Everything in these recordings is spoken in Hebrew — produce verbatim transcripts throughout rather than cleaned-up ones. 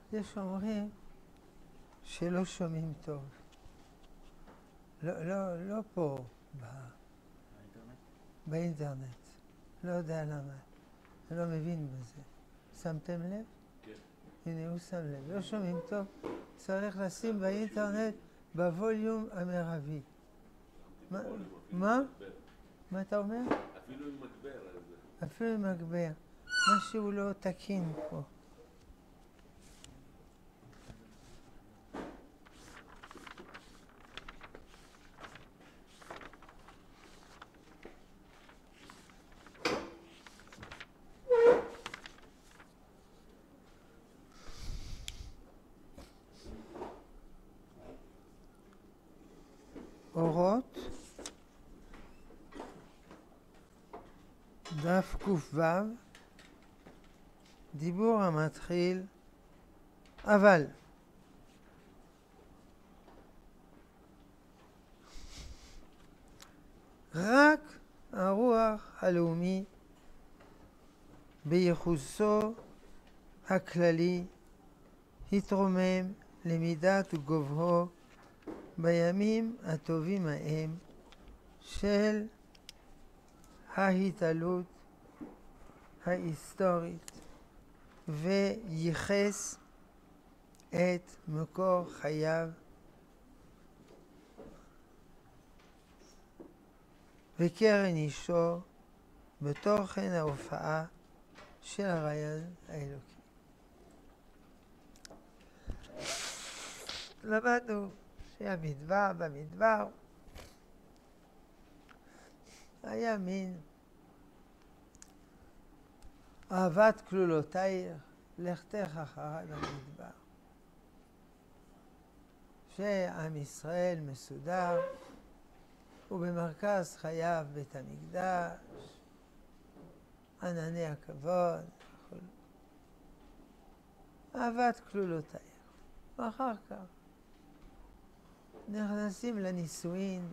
יש אומרים שלא שומעים טוב. לא, לא, לא פה, ב... באינטרנט. לא יודע למה. אני לא מבין בזה. שמתם לב? כן. הנה הוא שם לב. לא שומעים טוב. צריך לשים באינטרנט בווליום המרבי. מה? מה? מה אתה אומר? אפילו עם מגבר. אפילו עם מגבר. משהו לא תקין פה. אורות, דף ק"ו, דיבור המתחיל, אבל. רק הרוח הלאומי בייחוסו הכללי התרומם למידת גובהו בימים הטובים ההם של ההתעלות ההיסטורית וייחס את מקור חייו וקרן אישו בתוכן ההופעה של הרעיון האלוקי. למדנו שהמדבר במדבר היה מין אהבת כלולותייך, לכתך אחריי במדבר. שעם ישראל מסודר, ובמרכז חייו בית המקדש, ענני הכבוד, וכל. אהבת כלולותייך. ואחר כך נכנסים לנישואין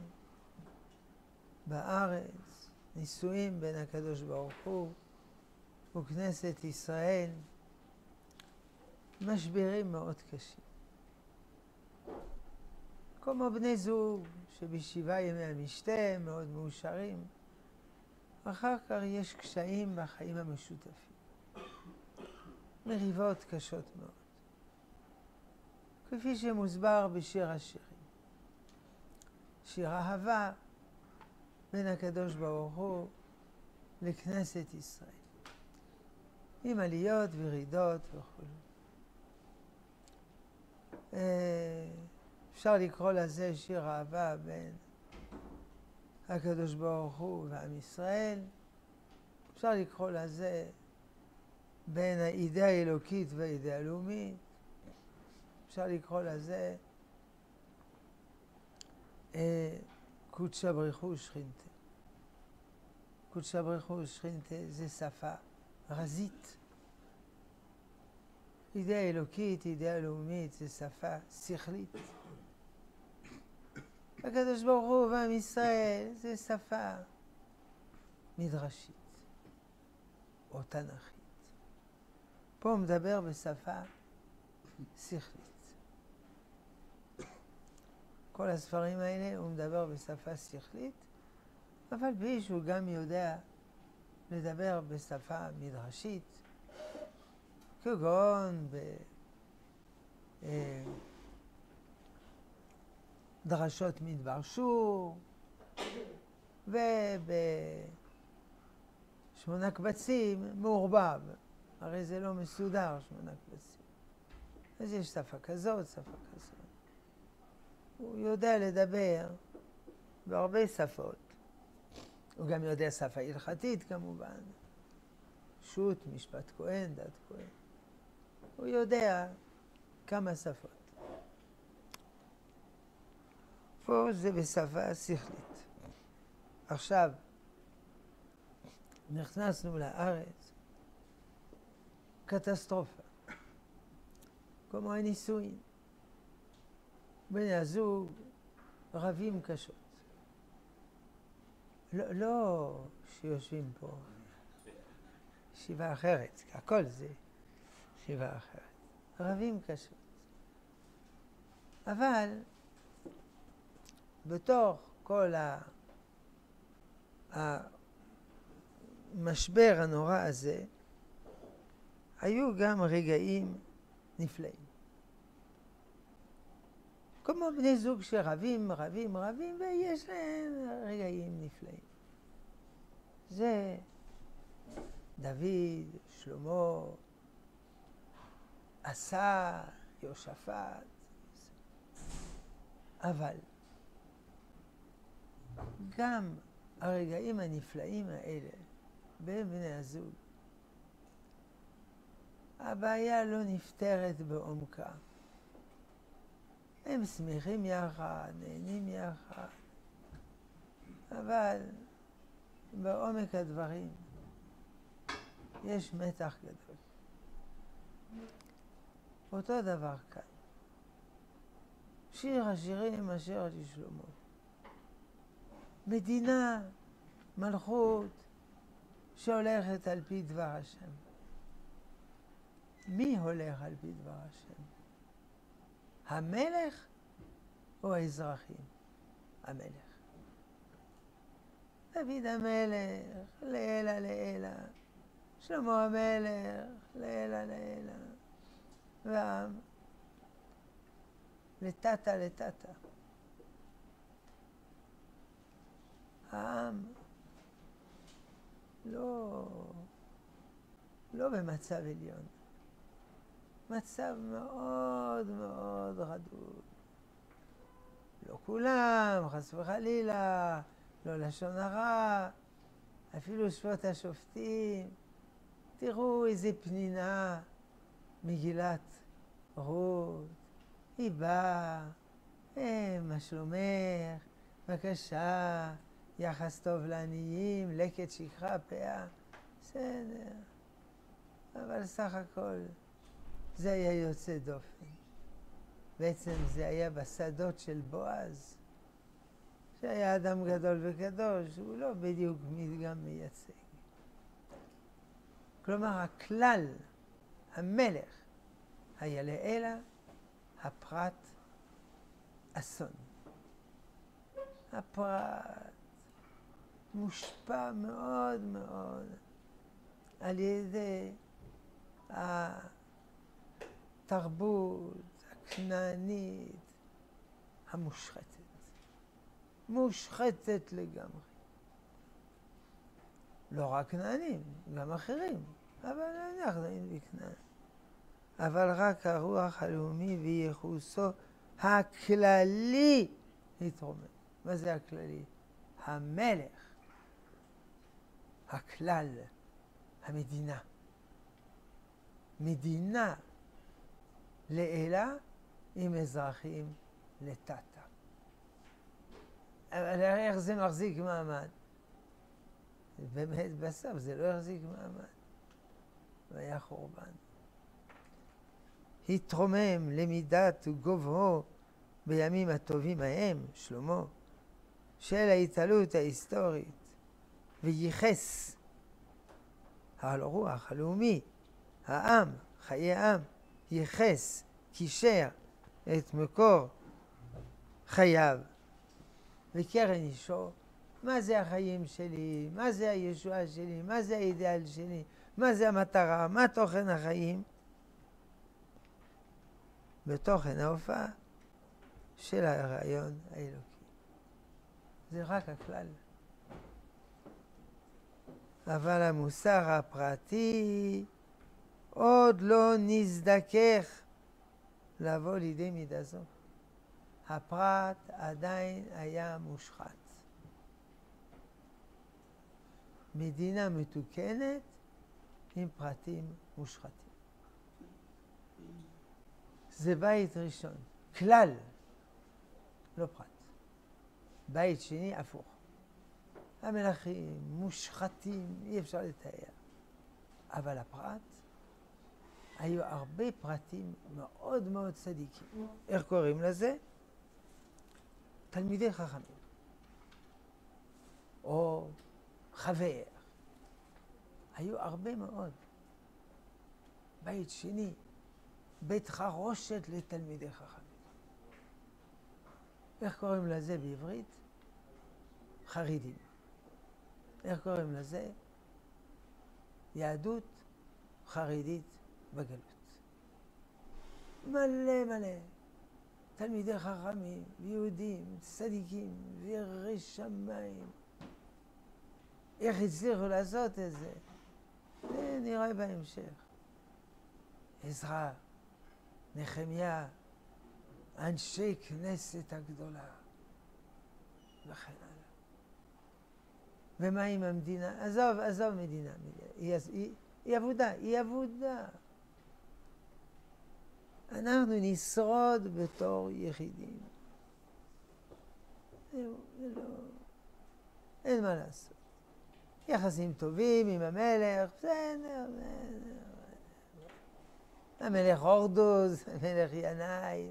בארץ, נישואין בין הקדוש ברוך הוא וכנסת ישראל, משברים מאוד קשים. כמו בני זוג שבשבעה ימי המשתה מאוד מאושרים, אחר כך יש קשיים בחיים המשותפים. מריבות קשות מאוד. כפי שמוסבר בשיר השירים. שיר אהבה בין הקדוש ברוך הוא לכנסת ישראל. עם עליות וירידות וכו'. אפשר לקרוא לזה שיר אהבה בין הקדוש ברוך הוא ועם ישראל. אפשר לקרוא לזה בין האידאה האלוקית והאידאה הלאומית. אפשר לקרוא לזה קודשא בריך הוא ושכינתה. קודשא בריך הוא ושכינתה זה שפה רזית. אידאה אלוקית, אידאה לאומית, זה שפה שכלית. הקדוש ברוך הוא ועם ישראל זה שפה מדרשית או תנ"כית. פה הוא מדבר בשפה שכלית. כל הספרים האלה הוא מדבר בשפה שכלית, אבל בי שהוא גם יודע לדבר בשפה מדרשית, כגון בדרשות מדבר שור, ובשמונה קבצים מעורבב. הרי זה לא מסודר, שמונה קבצים. אז יש שפה כזאת, שפה כזאת. הוא יודע לדבר בהרבה שפות. הוא גם יודע שפה הלכתית כמובן. שו"ת, משפט כהן, דת כהן. הוא יודע כמה שפות. פה זה בשפה שכלית. עכשיו, נכנסנו לארץ, קטסטרופה. כמו הנישואין. בני הזוג רבים קשות. לא, לא שיושבים פה. ישיבה אחרת, הכל זה ישיבה אחרת. רבים קשות. אבל בתוך כל המשבר הנורא הזה, היו גם רגעים נפלאים. כמו בני זוג שרבים, רבים, רבים, ויש להם רגעים נפלאים. זה דוד, שלמה, עשה, יהושפט. אבל גם הרגעים הנפלאים האלה בין בני הזוג, הבעיה לא נפתרת בעומקה. הם שמחים יחד, נהנים יחד, אבל בעומק הדברים יש מתח גדול. אותו דבר כאן. שיר השירים אשר לשלמה. מדינה, מלכות, שהולכת על פי דבר השם. מי הולך על פי דבר השם? המלך או האזרחים? המלך. דוד המלך, לעילא לעילא. שלמה המלך, לעילא לעילא. והעם, לטאטה לטאטה. העם לא, לא במצב עליון. מצב מאוד מאוד רדוד. לא כולם, חס וחלילה, לא לשון הרע, אפילו שפוט השופטים. תראו איזה פנינה מגילת רות. היא באה, אה, מה שלומך? בבקשה, יחס טוב לעניים, לקט שכחה פאה. בסדר. אבל סך הכל זה היה יוצא דופן. בעצם זה היה בשדות של בועז, שהיה אדם גדול וקדוש, הוא לא בדיוק מדגם מייצג. כלומר, הכלל, המלך, היה לעילא, הפרט אסון. הפרט מושפע מאוד מאוד על ידי התרבות הכנענית המושחתת. מושחתת לגמרי. לא רק כנענים, גם אחרים, אבל אנחנו היינו בכנען. אבל רק הרוח הלאומי וייחוסו הכללי התרומם. מה זה הכללי? המלך, הכלל, המדינה. מדינה לעילא עם אזרחים לטאטה. אבל איך זה מחזיק מעמד? באמת בסוף זה לא החזיק מעמד. והיה חורבן. התרומם למידת גובהו בימים הטובים ההם, שלמה, של ההתעלות ההיסטורית, וייחס על הרוח הלאומי, העם, חיי העם, ייחס, קישר את מקור חייו וקרן אישו. מה זה החיים שלי? מה זה הישועה שלי? מה זה האידאל שלי? מה זה המטרה? מה תוכן החיים? בתוכן ההופעה של הרעיון האלוקי. זה רק הכלל. אבל המוסר הפרטי עוד לא נזדכך לבוא לידי מידה זו. הפרט עדיין היה מושחת. מדינה מתוקנת עם פרטים מושחתים. זה בית ראשון, כלל, לא פרט. בית שני, הפוך. המלכים מושחתים, אי אפשר לתאר. אבל הפרט, היו הרבה פרטים מאוד מאוד צדיקים. איך קוראים לזה? תלמידי חכמים. או חבר. היו הרבה מאוד. בית שני, בית חרושת לתלמידי חכמים. איך קוראים לזה בעברית? חרדים. איך קוראים לזה? יהדות חרדית בגלות. מלא מלא. תלמידי חכמים, יהודים, צדיקים, ויראי שמיים. איך הצליחו לעשות את זה? זה נראה בהמשך. עזרא, נחמיה, אנשי כנסת הגדולה, וכן הלאה. ומה עם המדינה? עזוב, עזוב מדינה. היא, היא, היא עבודה, היא עבודה. אנחנו נשרוד בתור יחידים. זהו, זה לא... אין מה לעשות. יחסים טובים עם המלך, בסדר, בסדר. המלך הורדוס, המלך ינאי,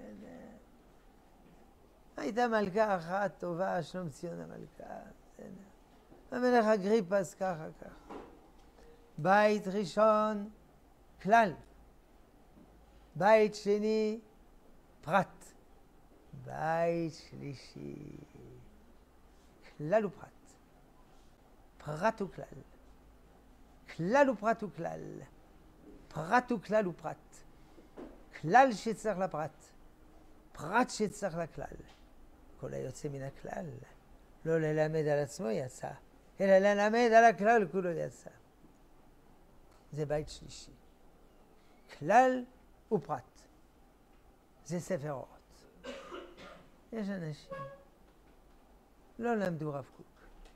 הייתה מלכה אחת טובה, שלום ציון המלכה, בסדר. המלך אגריפס ככה ככה. בית ראשון, כלל. בית שני, פרט. בית שלישי, כלל ופרט. פרט וכלל. כלל ופרט וכלל. פרט וכלל ופרט. כלל שצריך לפרט. פרט שצריך לכלל. כל היוצא מן הכלל. לא ללמד על עצמו יצא, אלא ללמד על הכלל כולו יצא. זה בית שלישי. כלל ופרט. זה ספר אורות. יש אנשים לא למדו רב קוק.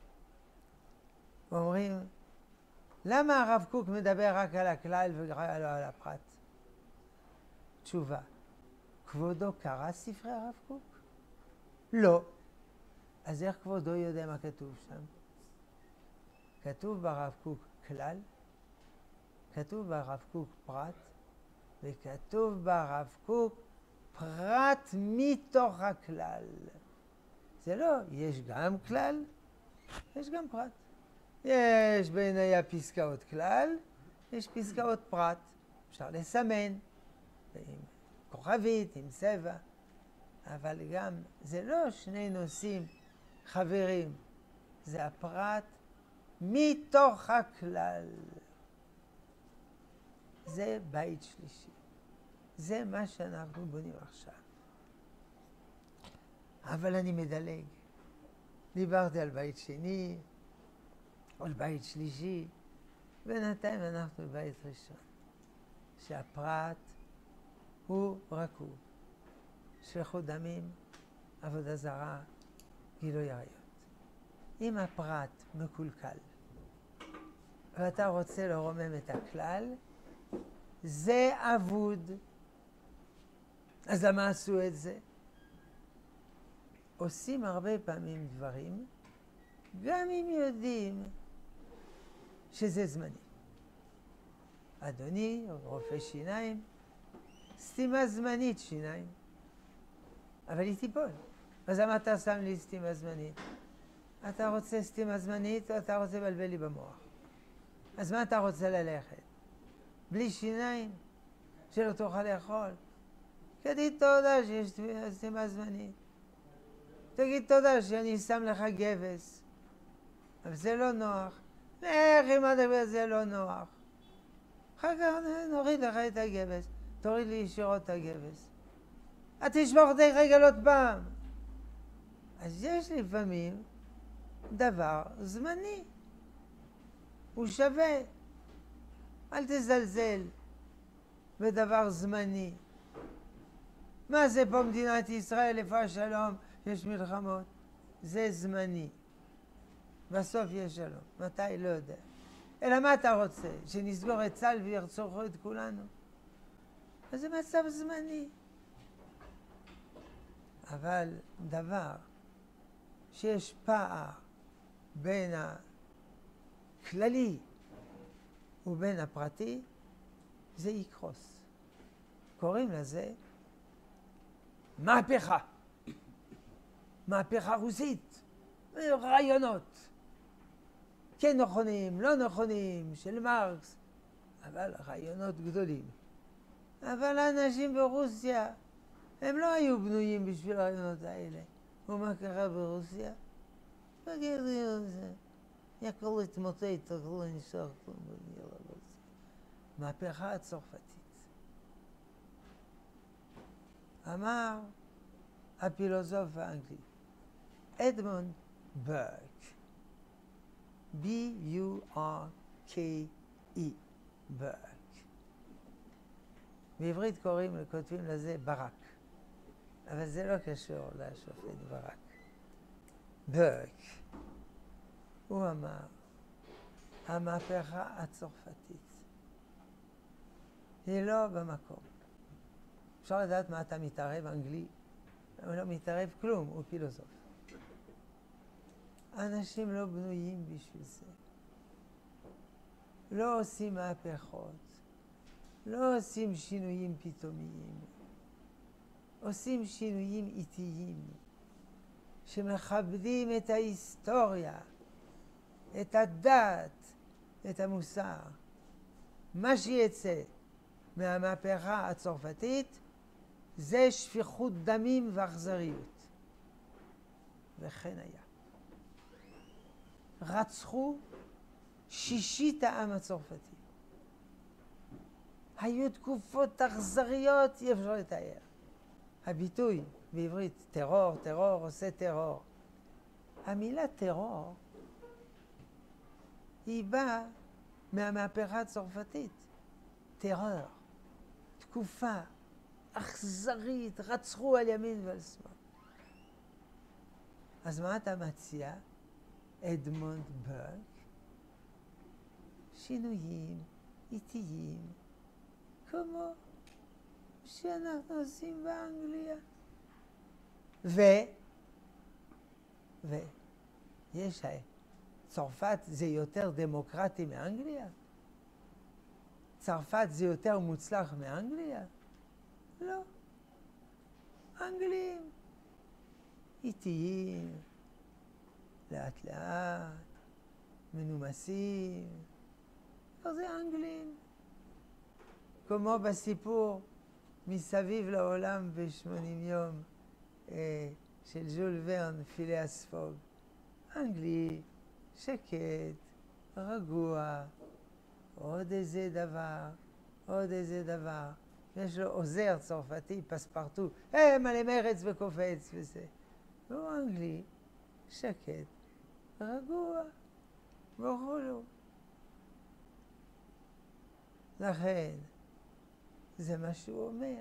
ואומרים, למה הרב קוק מדבר רק על הכלל ולא על הפרט? תשובה, כבודו קרא ספרי הרב קוק? לא. אז איך כבודו יודע מה כתוב שם? כתוב ברב קוק כלל, כתוב ברב קוק פרט, וכתוב ברב קוק פרט מתוך הכלל. זה לא, יש גם כלל, יש גם פרט. יש בעיני הפסקאות כלל, יש פסקאות פרט. אפשר לסמן, עם כוכבית, עם צבע, אבל גם זה לא שני נושאים חברים, זה הפרט מתוך הכלל. זה בית שלישי. זה מה שאנחנו בונים עכשיו. אבל אני מדלג. דיברתי על בית שני, על בית שלישי, בינתיים אנחנו בבית ראשון, שהפרט הוא רקוב, שפיכות דמים, עבודה זרה, גילוי עריות. אם הפרט מקולקל, ואתה רוצה לרומם את הכלל, זה אבוד. אז למה עשו את זה? עושים הרבה פעמים דברים, גם אם יודעים שזה זמני. אדוני, רופא שיניים, סתימה זמנית שיניים, אבל היא תיפול. אז למה אתה שם לי סתימה זמנית? אתה רוצה סתימה זמנית או אתה רוצה לבלבל לי במוח? אז מה אתה רוצה ללכת? בלי שיניים? שלא תוכל לאכול? תגיד תודה שיש סתימה זמנית. תגיד תודה שאני שם לך גבס. אבל זה לא נוח. איך אם הדבר זה לא נוח? אחר כך נוריד לך את הגבס. תוריד לי ישירות את הגבס. את תשמוך די רגל עוד פעם. אז יש לפעמים דבר זמני. הוא שווה. אל תזלזל בדבר זמני. מה זה פה מדינת ישראל, איפה השלום? יש מלחמות. זה זמני. בסוף יש שלום. מתי? לא יודע. אלא מה אתה רוצה? שנסגור את צה"ל וירצחו את כולנו? אז זה מצב זמני. אבל דבר שיש פער בין הכללי ובין הפרטי, זה יקרוס. קוראים לזה מהפכה. מהפכה רוסית. רעיונות. כן נכונים, לא נכונים, של מרקס, אבל רעיונות גדולים. אבל האנשים ברוסיה, הם לא היו בנויים בשביל הרעיונות האלה. ומה קרה ברוסיה? בגלל זה. הכל התמוטט, הכל לא נשאר כלום בגלל הרוסיה. מהפכה הצרפתית. אמר הפילוסוף האנגלי, אדמונד ברק, בי יו אר קיי אי, ברק. בעברית קוראים, כותבים לזה ברק, אבל זה לא קשור לשופט ברק. ברק, הוא אמר, המהפכה הצרפתית היא לא במקום. אפשר לדעת מה אתה מתערב אנגלי? הוא לא מתערב כלום, הוא פילוסוף. אנשים לא בנויים בשביל זה. לא עושים מהפכות, לא עושים שינויים פתאומיים, עושים שינויים איטיים, שמכבדים את ההיסטוריה, את הדת, את המוסר. מה שיצא מהמהפכה הצרפתית זה שפיכות דמים ואכזריות. וכן היה. רצחו שישית העם הצרפתי. היו תקופות אכזריות, אי אפשר לתאר. הביטוי בעברית, טרור, טרור, עושה טרור. המילה טרור היא באה מהמהפכה הצרפתית. טרור, תקופה אכזרית, רצחו על ימין ועל שמאל. אז מה אתה מציע? אדמונד ברק, שינויים איטיים, כמו שאנחנו עושים באנגליה. ו... ו... יש... צרפת זה יותר דמוקרטי מאנגליה? צרפת זה יותר מוצלח מאנגליה? לא. אנגלים איטיים, לאט לאט, מנומסים, זה אנגלים. כמו בסיפור מסביב לעולם בשמונים יום אה, של ז'ול ורן, פיליאס פוג. אנגלי, שקט, רגוע, עוד איזה דבר, עוד איזה דבר. יש לו עוזר צרפתי, פספרטו, אה, מלא מרץ וקופץ וזה. והוא אנגלי, שקט, רגוע, וכולו. לכן, זה מה שהוא אומר.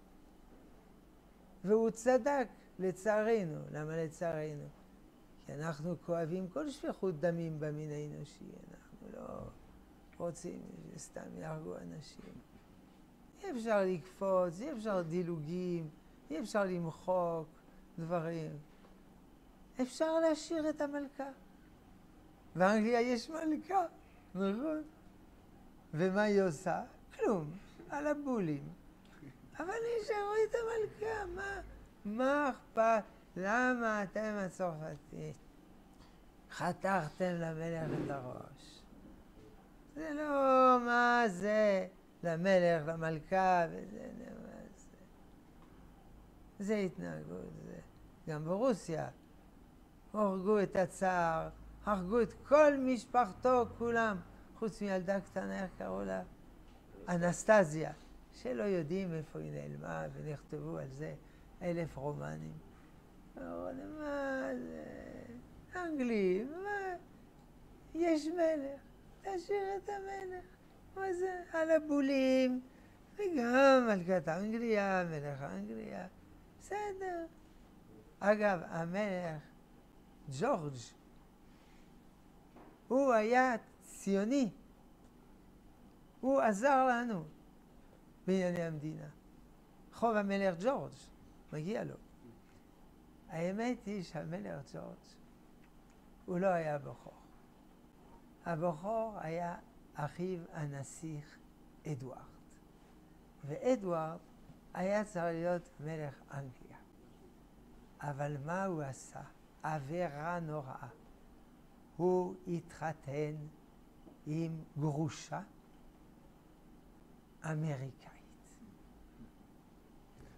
והוא צדק, לצערנו. למה לצערנו? כי אנחנו כואבים כל שפיכות דמים במין האנושי. אנחנו לא רוצים שסתם יהרגו אנשים. אי אפשר לקפוץ, אי אפשר דילוגים, אי אפשר למחוק דברים. אפשר להשאיר את המלכה. באנגליה יש מלכה, נכון? ומה היא עושה? כלום, על הבולים. אבל נשארו את המלכה, מה? מה אכפת? למה אתם הצרפתים חתכתם למלך את הראש? זה לא מה זה למלך, למלכה, וזה מה זה. זה התנהגות, זה. גם ברוסיה הרגו את הצער, הרגו את כל משפחתו, כולם, חוץ מילדה קטנה, איך קראו לה? אנסטזיה, שלא יודעים איפה היא נעלמה, ונכתבו על זה אלף רומנים. מה זה? אנגלים, מה? יש מלך, תשאיר את המלך. מה זה? על הבולים, וגם מלכת אנגליה, מלך אנגליה. בסדר. אגב, המלך ג'ורג' הוא היה ציוני. הוא עזר לנו בענייני המדינה. חוב המלך ג'ורג', מגיע לו. האמת היא שהמלך ג'ורג' הוא לא היה בכור. הבכור היה אחיו הנסיך אדוארד. ואדוארד היה צריך להיות מלך אנגליה. אבל מה הוא עשה? עבירה נוראה. הוא התחתן עם גרושה אמריקאית.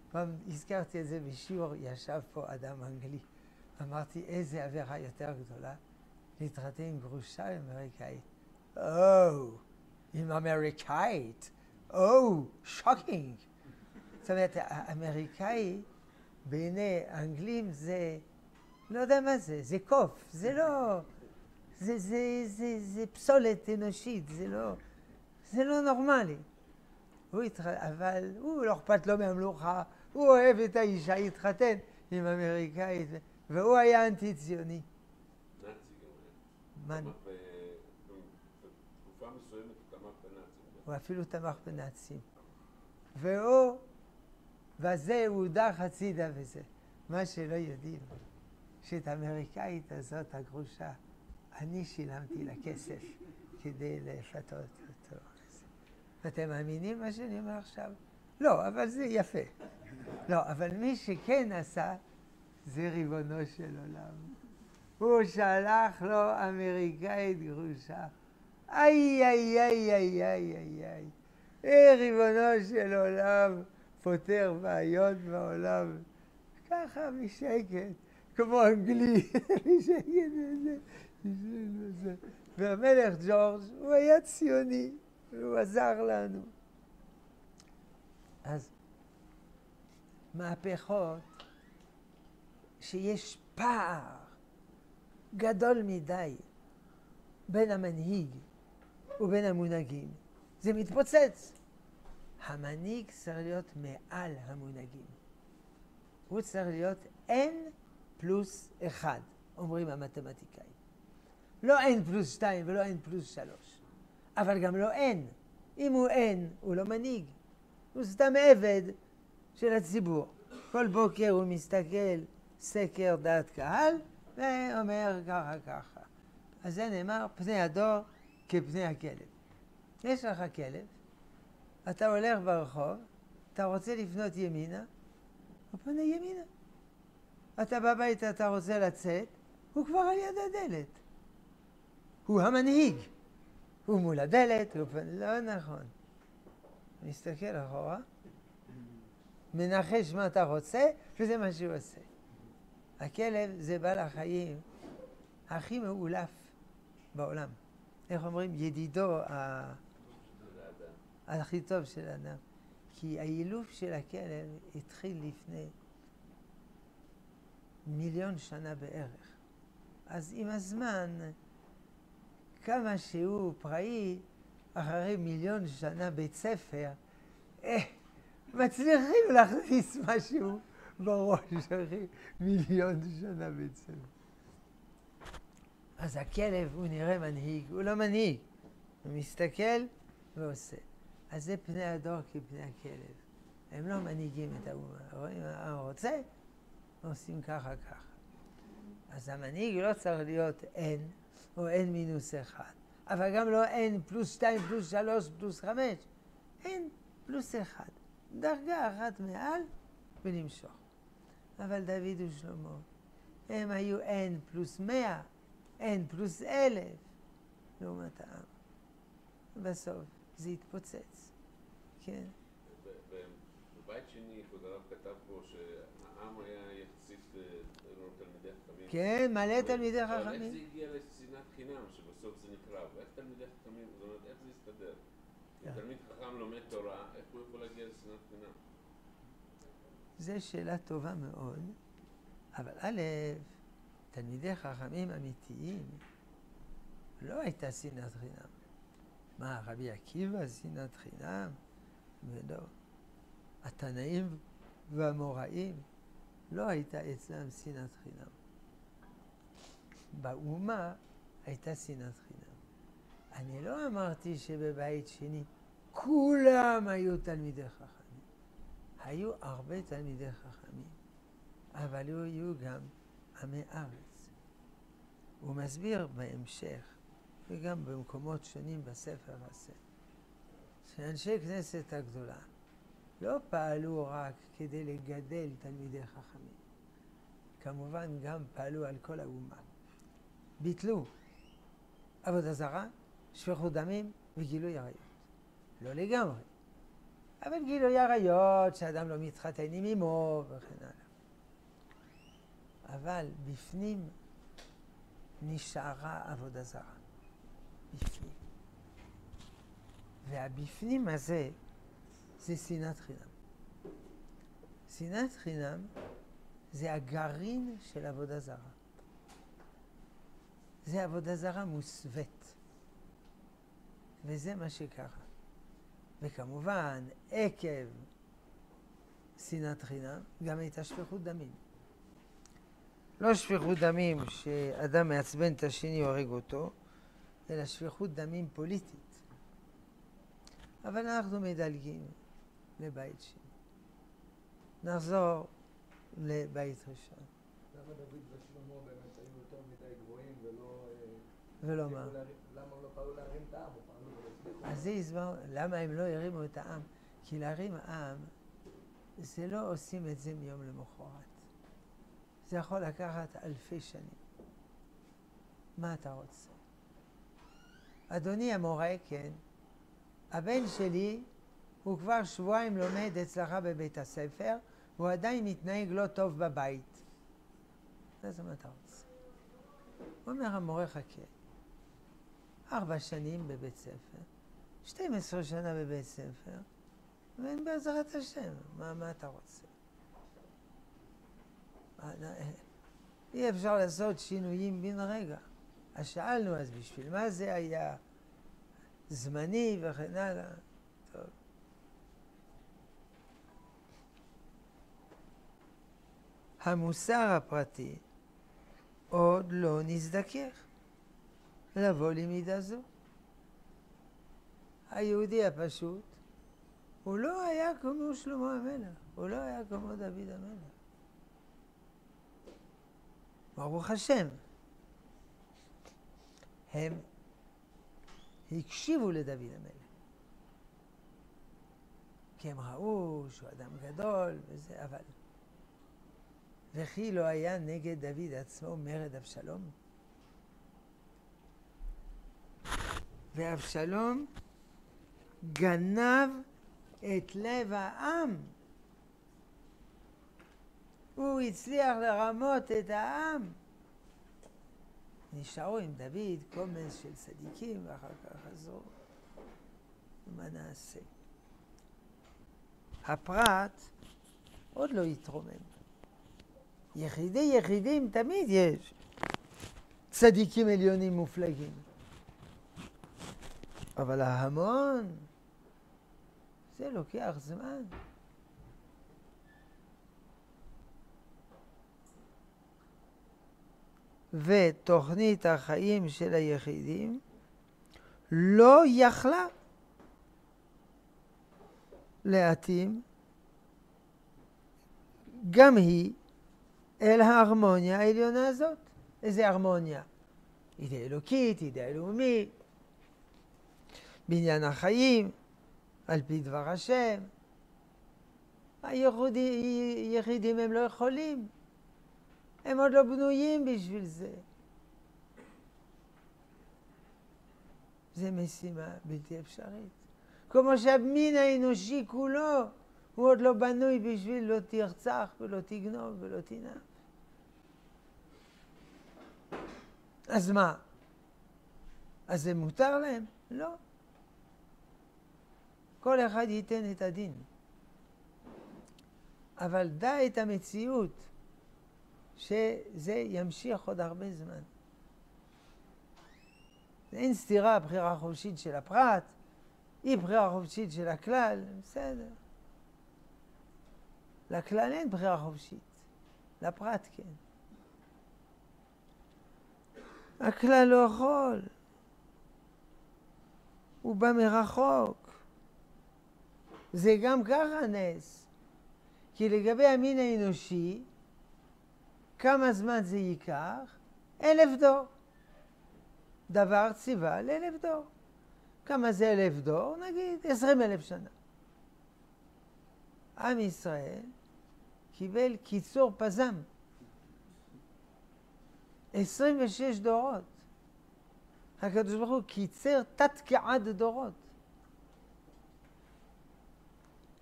פעם הזכרתי את זה בשיעור, ישב פה אדם אנגלי. אמרתי, איזה עבירה יותר גדולה להתחתן עם גרושה אמריקאית. או, עם אמריקאית. או, שוקינג. זאת אומרת, האמריקאי בעיני האנגלים זה, לא יודע מה זה, זה קוף, זה לא, זה, זה, זה, זה פסולת אנושית, זה לא, זה לא נורמלי. הוא התח... אבל הוא לא אכפת לו מהמלוכה, הוא אוהב את האישה, התחתן עם אמריקאית, והוא היה אנטי ציוני. נאצי גם היה. בתקופה מסוימת הוא תמך בנאצים. הוא אפילו תמך בנאצים. והוא, וזה הוא הודח הצידה וזה. מה שלא יודעים, שאת האמריקאית הזאת, הגרושה, אני שילמתי לה כסף כדי לפתות אותו. אתם מאמינים מה שאני אומר עכשיו? לא, אבל זה יפה. לא, אבל מי שכן עשה, זה ריבונו של עולם. הוא שלח לו אמריקאית גרושה. איי, איי, איי, איי, איי, איי, איי. אה, ריבונו של עולם, פותר בעיות בעולם. ככה בשקט, כמו אנגלי, בשקט וזה. והמלך ג'ורג' הוא היה ציוני. הוא עזר לנו. אז מהפכות שיש פער גדול מדי בין המנהיג ובין המונהגים, זה מתפוצץ. המנהיג צריך להיות מעל המונהגים. הוא צריך להיות n פלוס אחד, אומרים המתמטיקאים. לא n פלוס שתיים ולא n פלוס שלוש. אבל גם לא אין. אם הוא אין, הוא לא מנהיג. הוא סתם עבד של הציבור. כל בוקר הוא מסתכל סקר דעת קהל, ואומר ככה ככה. אז זה נאמר, פני הדור כפני הכלב. יש לך כלב, אתה הולך ברחוב, אתה רוצה לפנות ימינה, הוא פונה ימינה. אתה בבית, אתה רוצה לצאת, הוא כבר על יד הדלת. הוא המנהיג. הוא מול הדלת, הוא פונה, לא נכון. מסתכל אחורה, מנחש מה אתה רוצה, וזה מה שהוא עושה. הכלב זה בעל החיים הכי מאולף בעולם. איך אומרים? ידידו ה... הכי טוב של האדם. כי האילוף של הכלב התחיל לפני מיליון שנה בערך. אז עם הזמן, כמה שהוא פראי, אחרי מיליון שנה בית ספר, אה, מצליחים להכניס משהו בראש אחרי מיליון שנה בית ספר. אז הכלב הוא נראה מנהיג, הוא לא מנהיג. הוא מסתכל ועושה. אז זה פני הדור כפני הכלב. הם לא מנהיגים את האומה. רואים מה הוא רוצה? עושים ככה ככה. אז המנהיג לא צריך להיות n או n מינוס אחד. אבל גם לא n פלוס שתיים פלוס שלוש פלוס חמש. n פלוס אחד. דרגה אחת מעל ונמשוך. אבל דוד ושלמה, הם היו n פלוס מאה, n פלוס אלף, לעומת העם. בסוף זה התפוצץ. כן. בבית שני, כבוד הרב כתב פה שהעם היה יחסית תלמידי חכמים. כן, מלא תלמידי חכמים. אבל איך זה הגיע לשנאת חינם, שבסוף זה נקרב? איך תלמידי חכמים, זאת אומרת, איך זה יסתדר? אם תלמיד חכם לומד תורה, איך הוא יכול להגיע לשנאת חינם? זו שאלה טובה מאוד, אבל א', תלמידי חכמים אמיתיים, לא הייתה שנאת חינם. מה, רבי עקיבא שנאת חינם? ולא. התנאים והמוראים, לא הייתה אצלם שנאת חינם. באומה הייתה שנאת חינם. אני לא אמרתי שבבית שני כולם היו תלמידי חכמים. היו הרבה תלמידי חכמים, אבל היו גם עמי ארץ. הוא מסביר בהמשך, וגם במקומות שונים בספר הזה, שאנשי כנסת הגדולה לא פעלו רק כדי לגדל תלמידי חכמים. כמובן גם פעלו על כל האומה. ביטלו עבודה זרה, שפיכות דמים וגילוי עריות. לא לגמרי, אבל גילוי עריות, שאדם לא מתחתן עם אמו וכן הלאה. אבל בפנים נשארה עבודה זרה. בפנים. והבפנים הזה זה שנאת חינם. שנאת חינם זה הגרעין של עבודה זרה. זה עבודה זרה מוסווית. וזה מה שקרה. וכמובן, עקב שנאת חינם, גם הייתה שפיכות דמים. לא שפיכות דמים שאדם מעצבן את השני או הורג אותו, אלא שפיכות דמים פוליטית. אבל אנחנו מדלגים לבית שני. נחזור לבית ראשון. למה דוד ושלמה באמת היו יותר מדי גבוהים ולא... ולא מה? למה לא פעלו להרים את העם? אז זה הסבר, למה הם לא הרימו את העם? כי להרים עם, זה לא עושים את זה מיום למחרת. זה יכול לקחת אלפי שנים. מה אתה רוצה? אדוני המורה, כן, הבן שלי הוא כבר שבועיים לומד אצלך בבית הספר, הוא עדיין מתנהג לא טוב בבית. זה מה אתה רוצה. אומר המורה, חכה. ארבע שנים בבית ספר, שתים עשרה שנה בבית ספר, ואין בעזרת השם. מה, מה אתה רוצה? אי אפשר לעשות שינויים בן רגע. אז שאלנו, אז בשביל מה זה היה זמני וכן הלאה? טוב. המוסר הפרטי עוד לא נזדכך לבוא למידה זו. היהודי הפשוט, הוא לא היה כמו שלמה המלך, הוא לא היה כמו דוד המלך. ברוך השם. הם הקשיבו לדוד המלך. כי הם ראו שהוא אדם גדול וזה, אבל... וכי לא היה נגד דוד עצמו מרד אבשלום? ואבשלום גנב את לב העם. הוא הצליח לרמות את העם. נשארו עם דוד קומץ של צדיקים, ואחר כך חזרו. ומה נעשה? הפרט עוד לא יתרומם. יחידי יחידים תמיד יש. צדיקים עליונים מופלגים. אבל ההמון, זה לוקח זמן. ותוכנית החיים של היחידים לא יכלה להתאים גם היא אל ההרמוניה העליונה הזאת. איזה הרמוניה? אידאה אלוקית, אידאה לאומית, בעניין החיים, על פי דבר השם. היחידים הם לא יכולים. הם עוד לא בנויים בשביל זה. זה משימה בלתי אפשרית. כמו שהמין האנושי כולו, הוא עוד לא בנוי בשביל לא תרצח ולא תגנוב ולא תנאף. אז מה? אז זה מותר להם? לא. כל אחד ייתן את הדין. אבל דע את המציאות שזה ימשיך עוד הרבה זמן. אין סתירה, בחירה חופשית של הפרט, היא בחירה חופשית של הכלל, בסדר. לכלל אין בחירה חופשית, לפרט כן. הכלל לא יכול, הוא בא מרחוק. זה גם ככה נס, כי לגבי המין האנושי, כמה זמן זה ייקח? אלף דור. דבר ציווה לאלף דור. כמה זה אלף דור? נגיד עשרים אלף שנה. עם ישראל קיבל קיצור פזם. עשרים ושש דורות. הקדוש ברוך הוא קיצר תת כעד דורות.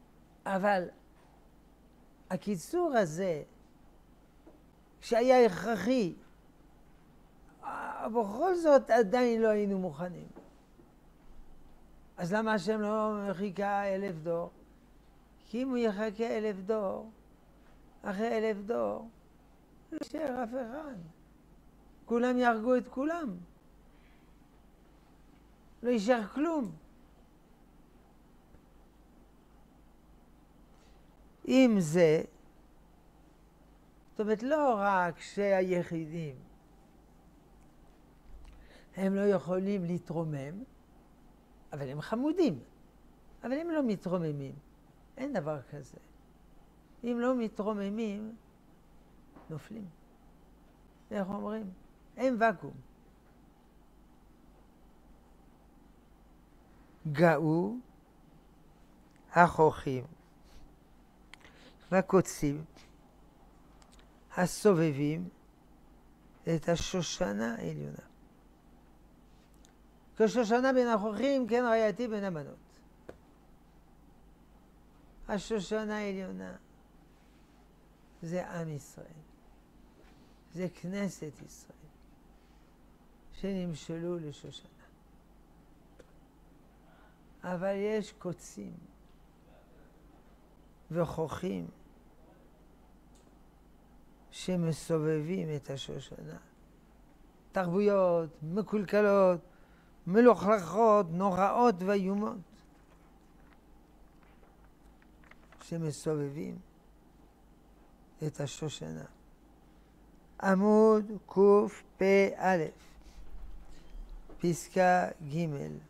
אבל הקיצור הזה, שהיה הכרחי, בכל זאת עדיין לא היינו מוכנים. אז למה השם לא חיכה אלף דור? כי אם הוא יחכה אלף דור, אחרי אלף דור, לא יישאר אף אחד. כולם יהרגו את כולם. לא יישאר כלום. עם זה, זאת אומרת, לא רק שהיחידים הם לא יכולים להתרומם, אבל הם חמודים, אבל הם לא מתרוממים. אין דבר כזה. אם לא מתרוממים, נופלים. איך אומרים? אין ואקום. גאו החוכים והקוצים הסובבים את השושנה העליונה. כשושנה בין החוכים, כן רעייתי בין הבנות. השושנה העליונה זה עם ישראל. זה כנסת ישראל, שנמשלו לשושנה. אבל יש קוצים וחוכים שמסובבים את השושנה. תרבויות מקולקלות, מלוכלכות, נוראות ואיומות, שמסובבים את השושנה. עמוד קפ"א, פסקה ג'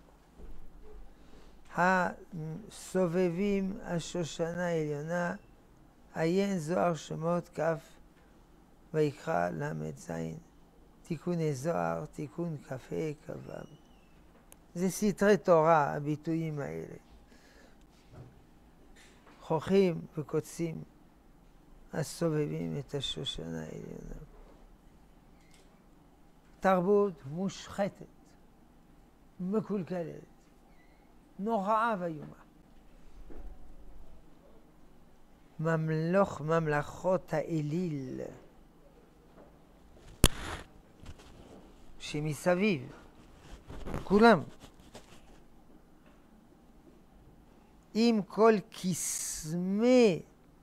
הסובבים השושנה העליונה, עיין זוהר שמות כ' ויקרא ל"ז, תיקוני זוהר, תיקון כ"ה כ"ו. זה סתרי תורה, הביטויים האלה. חוכים וקוצים הסובבים את השושנה העליונה. תרבות מושחתת, מקולקלת, נוראה ואיומה. ממלוך ממלכות האליל שמסביב, כולם, עם כל קסמי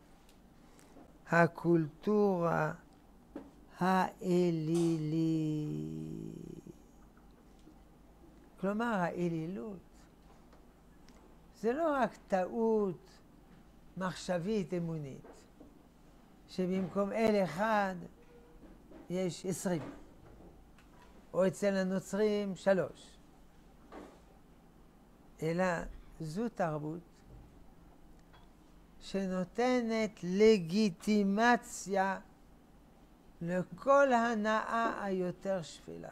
הקולטורה האלילי. כלומר, האלילות זה לא רק טעות מחשבית אמונית, שבמקום אל אחד יש עשרים, או אצל הנוצרים שלוש, אלא זו תרבות שנותנת לגיטימציה לכל הנאה היותר שפלה.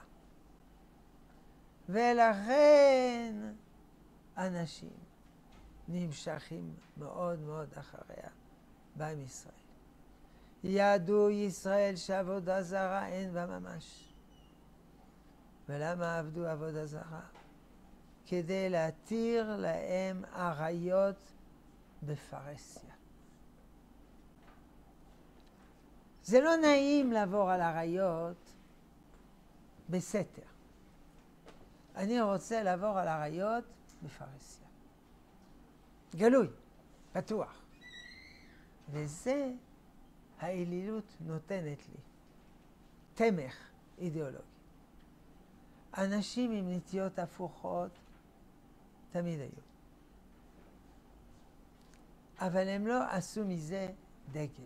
ולכן אנשים נמשכים מאוד מאוד אחריה בעם ישראל. ידעו ישראל שעבודה זרה אין בה ממש. ולמה עבדו עבודה זרה? כדי להתיר להם עריות בפרהסיה. זה לא נעים לעבור על עריות בסתר. אני רוצה לעבור על עריות בפרהסיה. גלוי, פתוח. וזה האלילות נותנת לי. תמך אידיאולוגי. אנשים עם נטיות הפוכות תמיד היו. אבל הם לא עשו מזה דגל.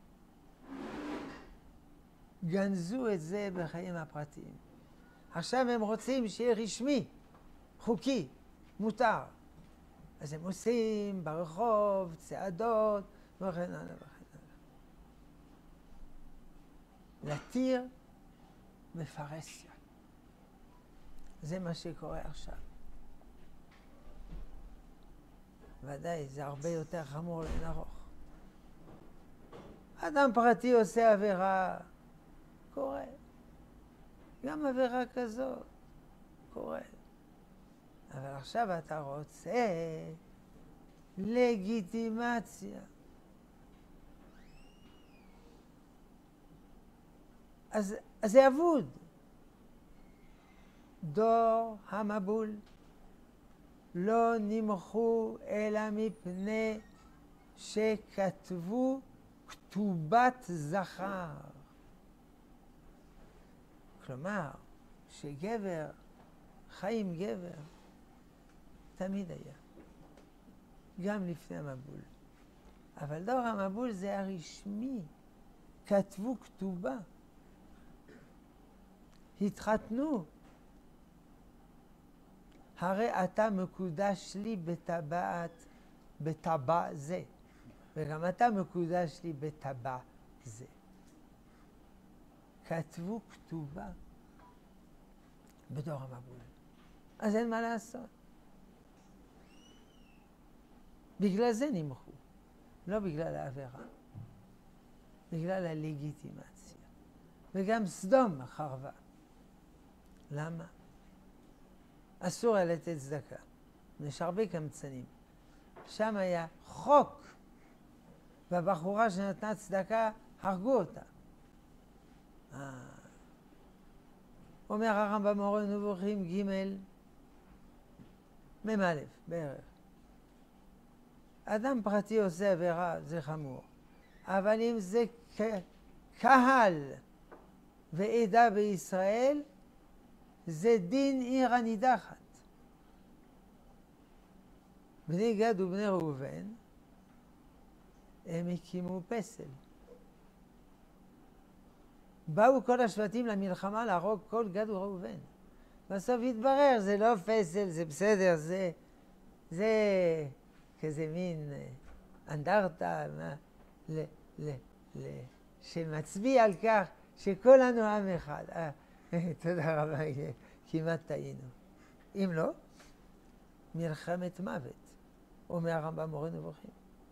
גנזו את זה בחיים הפרטיים. עכשיו הם רוצים שיהיה רשמי, חוקי, מותר. אז הם עושים ברחוב, צעדות, וכן הלאה וכן הלאה. להתיר בפרהסיה. זה מה שקורה עכשיו. ודאי, זה הרבה יותר חמור לאין ארוך. אדם פרטי עושה עבירה, קורה. גם עבירה כזאת, קורה. אבל עכשיו אתה רוצה לגיטימציה. אז, אז זה אבוד. דור המבול לא נמחו אלא מפני שכתבו כתובת זכר. כלומר, שגבר חי עם גבר תמיד היה, גם לפני המבול. אבל דור המבול זה הרשמי, כתבו כתובה, התחתנו. הרי אתה מקודש לי בטבעת, בטבע זה, וגם אתה מקודש לי בטבע זה. כתבו כתובה בדור המבול. אז אין מה לעשות. בגלל זה נמחו, לא בגלל העבירה, בגלל הלגיטימציה. וגם סדום חרבה. למה? אסור היה לתת צדקה. יש הרבה קמצנים. שם היה חוק, והבחורה שנתנה צדקה, הרגו אותה. אה. אומר הרמב"ם מורה נבוכים ג' מ"א בערך. אדם פרטי עושה עבירה, זה חמור. אבל אם זה קהל ועדה בישראל, זה דין עיר הנידחת. בני גד ובני ראובן, הם הקימו פסל. באו כל השבטים למלחמה להרוג כל גד וראובן. בסוף התברר, זה לא פסל, זה בסדר, זה, זה כזה מין אנדרטה ל, ל, ל, שמצביע על כך שכולנו עם אחד. אה, תודה רבה, כמעט טעינו. אם לא, מלחמת מוות, אומר הרמב"ם מורה נבוכים.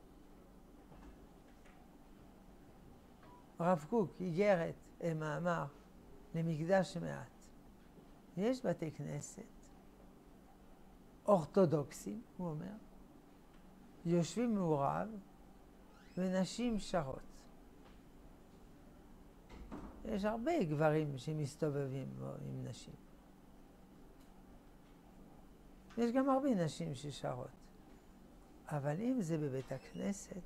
הרב קוק איגרת מאמר למקדש מעט. יש בתי כנסת אורתודוקסים, הוא אומר, יושבים מעורב ונשים שרות. יש הרבה גברים שמסתובבים עם נשים. יש גם הרבה נשים ששרות. אבל אם זה בבית הכנסת,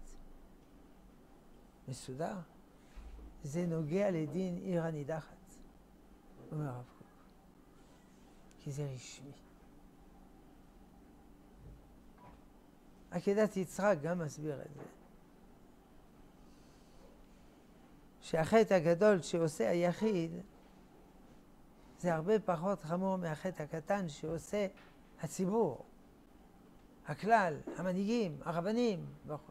מסודר, זה נוגע לדין עיר הנידחת, אומר הרב קוק. כי זה רשמי. עקדת יצחק גם מסביר את זה. שהחטא הגדול שעושה היחיד, זה הרבה פחות חמור מהחטא הקטן שעושה הציבור, הכלל, המנהיגים, הרבנים וכו'.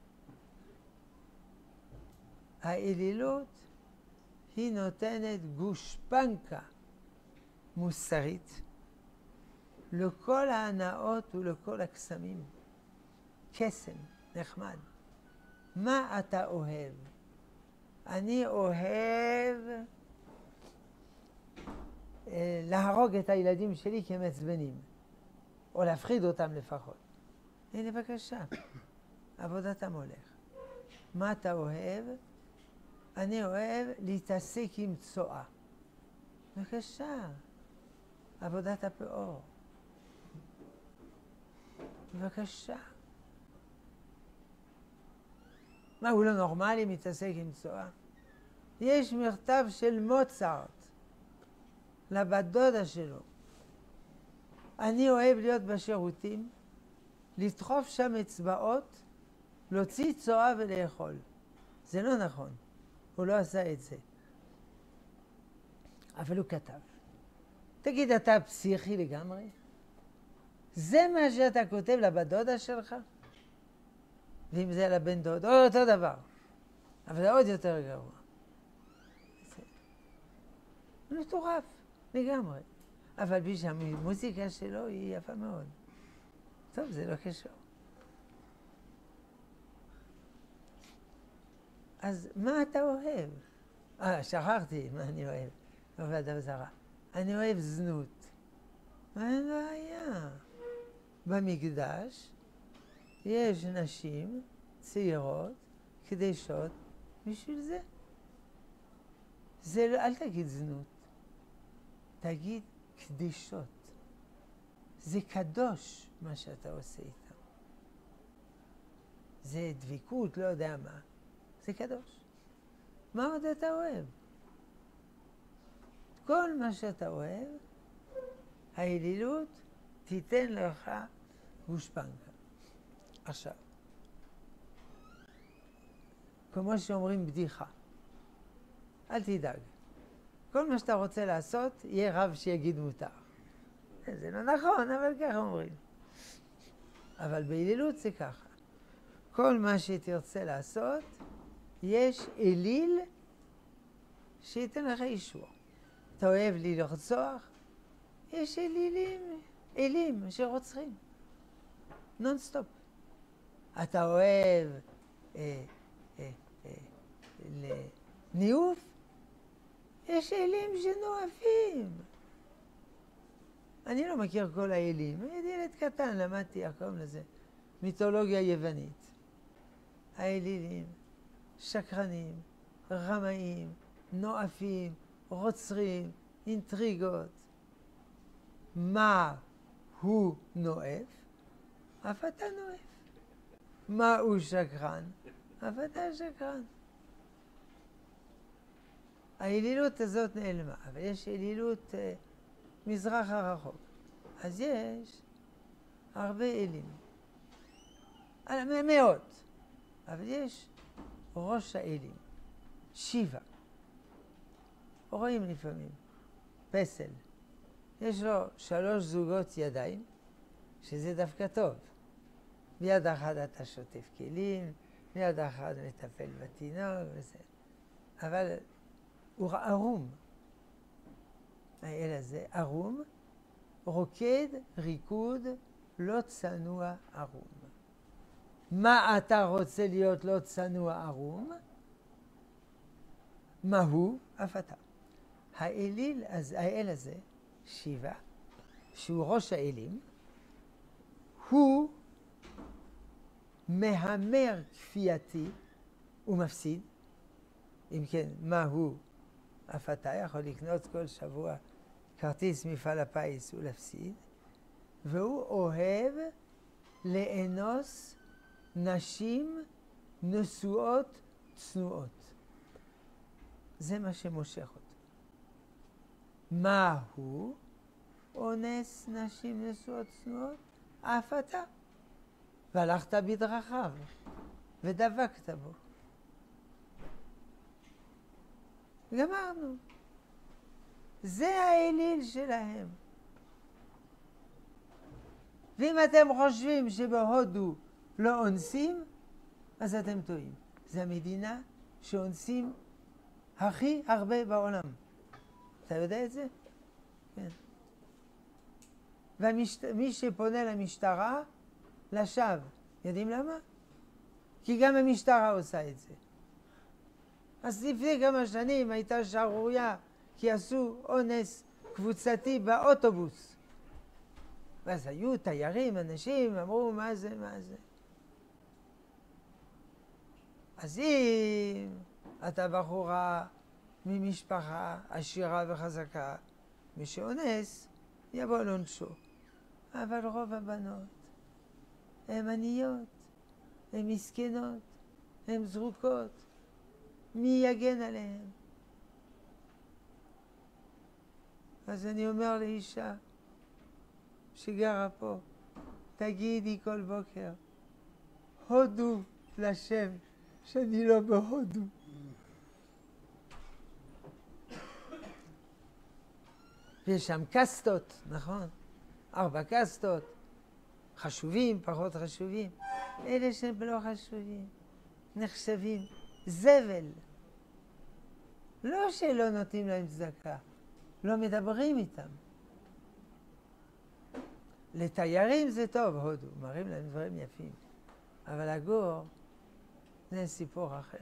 האלילות היא נותנת גושפנקה מוסרית לכל ההנאות ולכל הקסמים. קסם, נחמד. מה אתה אוהב? אני אוהב אה, להרוג את הילדים שלי כמעצבנים, או להפחיד אותם לפחות. הנה בבקשה, עבודת המולך. מה אתה אוהב? אני אוהב להתעסק עם צואה. בבקשה, עבודת הפאור. בבקשה. מה, הוא לא נורמלי מתעסק עם צואה? יש מכתב של מוצרט לבת דודה שלו. אני אוהב להיות בשירותים, לדחוף שם אצבעות, להוציא צואה ולאכול. זה לא נכון. הוא לא עשה את זה. אבל הוא כתב. תגיד, אתה פסיכי לגמרי? זה מה שאתה כותב לבת דודה שלך? ואם זה לבן דוד, או אותו דבר. אבל זה עוד יותר גרוע. זה מטורף לגמרי. אבל בשביל המוזיקה שלו היא יפה מאוד. טוב, זה לא קשור. אז מה אתה אוהב? אה, שכחתי מה אני אוהב. עבודה זרה. אני אוהב זנות. מה אין בעיה? במקדש יש נשים צעירות, קדשות, בשביל זה. זה, אל תגיד זנות, תגיד קדישות. זה קדוש מה שאתה עושה איתם. זה דביקות, לא יודע מה. זה קדוש. מה עוד אתה אוהב? כל מה שאתה אוהב, האלילות תיתן לך גושפנקה. עכשיו, כמו שאומרים בדיחה, אל תדאג. כל מה שאתה רוצה לעשות, יהיה רב שיגיד מותר. זה לא נכון, אבל ככה אומרים. אבל באלילות זה ככה. כל מה שתרצה לעשות, יש אליל שייתן לך אישור. אתה אוהב לי לרצוח? יש אלילים, אלים שרוצחים. נונסטופ. אתה אוהב אה, אה, אה, לניאוף? יש אלים שנואפים. אני לא מכיר כל האלים. אני ילד קטן, למדתי הכל לזה. מיתולוגיה יוונית. האלילים, שקרנים, רמאים, נואפים, רוצרים, אינטריגות. מה הוא נואף? אף אתה נואף. מה הוא שקרן? אף אתה שקרן. האלילות הזאת נעלמה, אבל יש אלילות אה, מזרח הרחוק. אז יש הרבה אלים. מאות. אבל יש ראש האלים, שיבה. רואים לפעמים, פסל. יש לו שלוש זוגות ידיים, שזה דווקא טוב. ביד אחת אתה שוטף כלים, ביד אחת מטפל בתינוק וזה. אבל הוא ערום. האל הזה ערום, רוקד, ריקוד, לא צנוע ערום. מה אתה רוצה להיות לא צנוע ערום? מה הוא? אף אתה. האליל, אז האל הזה, שיבה, שהוא ראש האלים, הוא מהמר כפייתי ומפסיד. אם כן, מה הוא? אף אתה יכול לקנות כל שבוע כרטיס מפעל הפיס ולהפסיד, והוא אוהב לאנוס נשים נשואות צנועות. זה מה שמושך אותו. מה הוא? אונס נשים נשואות צנועות? אף אתה. והלכת בדרכיו ודבקת בו. גמרנו. זה האליל שלהם. ואם אתם חושבים שבהודו לא אונסים, אז אתם טועים. זו המדינה שאונסים הכי הרבה בעולם. אתה יודע את זה? כן. ומי שפונה למשטרה, לשווא. יודעים למה? כי גם המשטרה עושה את זה. אז לפני כמה שנים הייתה שערוריה, כי עשו אונס קבוצתי באוטובוס. ואז היו תיירים, אנשים, אמרו מה זה, מה זה. אז אם אתה בחורה ממשפחה עשירה וחזקה, מי שאונס יבוא לעונשו. אבל רוב הבנות הן עניות, הן מסכנות, הן זרוקות. מי יגן עליהן? אז אני אומר לאישה שגרה פה, תגידי כל בוקר, הודו לשם שאני לא בהודו. ויש שם קסטות, נכון? ארבע קסטות, חשובים, פחות חשובים. אלה שהם לא חשובים, נחשבים זבל. לא שלא נותנים להם צדקה, לא מדברים איתם. לתיירים זה טוב, הודו, מראים להם דברים יפים. אבל הגור זה סיפור אחר.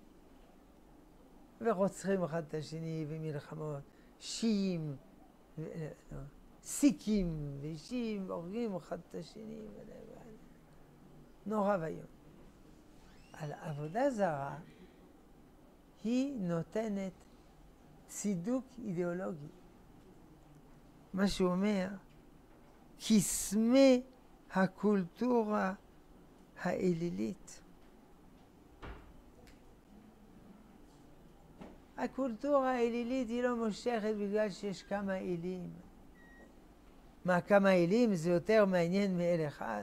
ורוצחים אחד את השני במלחמות, שיעים, ו... לא, סיקים ושיעים, הורגים אחד את השני. נורא ואיום. על עבודה זרה היא נותנת צידוק אידיאולוגי. מה שהוא אומר, קסמי הקולטורה האלילית. הקולטורה האלילית היא לא מושכת בגלל שיש כמה אלים. מה, כמה אלים זה יותר מעניין מאל אחד?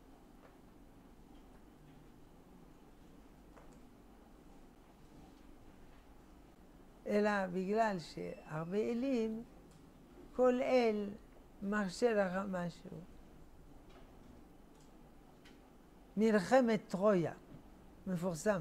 אלא בגלל שהרבה אלים, כל אל מרשה לך משהו. מלחמת טרויה, מפורסם.